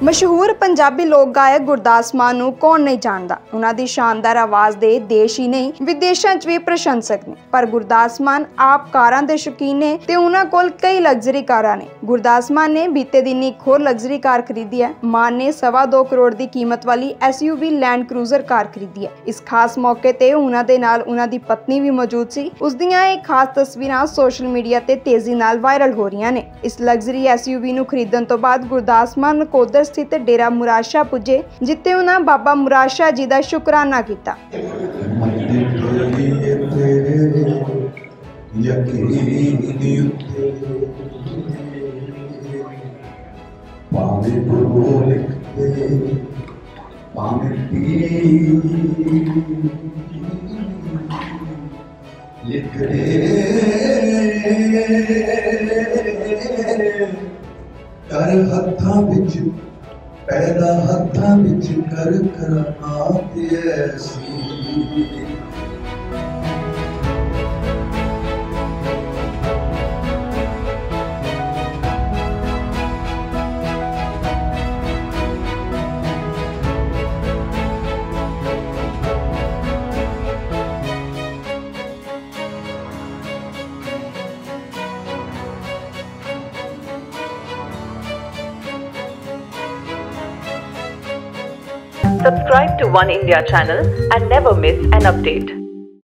मशहूर पंजाबी लोक गायक गुरदास मान नूं कौन नहीं जानता। उन्हां दी शानदार आवाज़ दे देश ही नहीं विदेशों च भी प्रशंसक ने। पर गुरदास मान आप कारां दे शौकीन ने ते उन्हां कोल कई लग्जरी कारां ने। गुरदास मान ने बीते दिन एक होर लग्जरी कार खरीदी है। मान ने 2.25 करोड़ की कीमत वाली SUV लैंड क्रूजर कार खरीदी है। इस खास मौके ते उन्हां दे नाल उन्हां दी पत्नी भी मौजूद सी। उस दियां एक खास तस्वीरां सोशल मीडिया ते तेजी नाल वायरल हो रही ने। इस लग्जरी SUV नूं खरीदण तो बाद गुरदास मान नकोदर स्थित डेरा मुराद शाह पुजे, जिथे उन्हें बाबा मुराद शाह जी का शुकराना किया। पैदा हत्थां विच कर करामात ऐसी। Subscribe to One India channel and never miss an update.